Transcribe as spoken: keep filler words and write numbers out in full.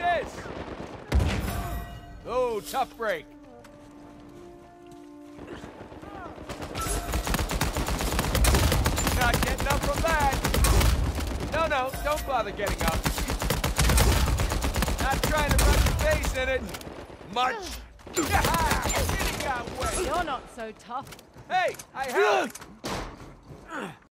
this. Oh, tough break. Not getting up from that. No, no, don't bother getting up. Not trying to run your face in it. Much. Yeah, it got wet. You're not so tough. Hey, I have.